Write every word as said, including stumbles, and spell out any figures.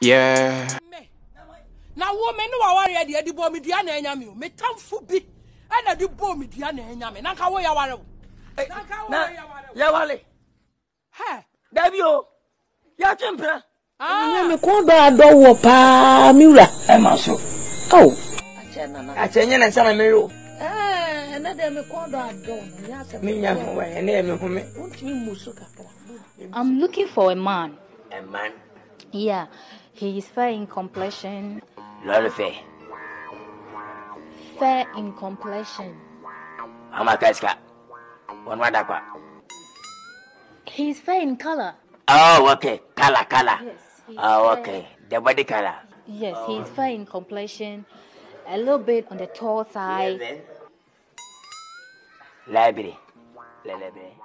Yeah. Now, woman, no, I worry at the bomb, Diana, and you may come for big, and I do bomb, Diana, and Yaman. Now, how are you? Yawale. Ha, Davio. Ya chempra. ah, Me kondo adowo pa miura. E maso. Oh. Achenye na sana mero. Eh, na de me kondo adowo. Minya fo we na me home. Untimi musu kakra. I'm looking for a man. A man. Yeah, he is fair in complexion. Lolo fe. Fair in complexion. Amakaska. One wada kwa. He is fair in color. Oh, okay. Color, color. Yes. He Oh, fair. okay. The body color. Yes, he is fair in complexion. A little bit on the tall side. Library. Library.